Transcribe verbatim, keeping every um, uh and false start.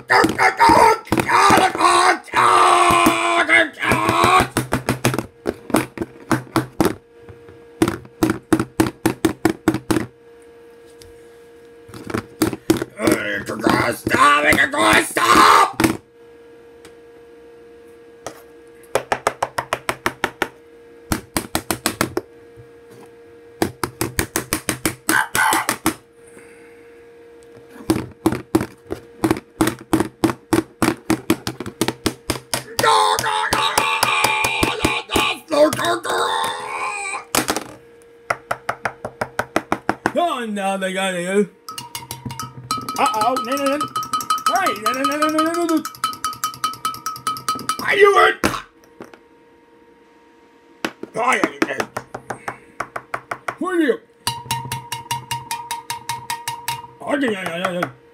Stop! Make it go! Stop! Oh no, they got you. Uh oh, no, no, no. Hey, no, no, no, no, no, no, no. Are you in? I ain't in. Who are you? Oh, yeah, yeah, yeah, yeah.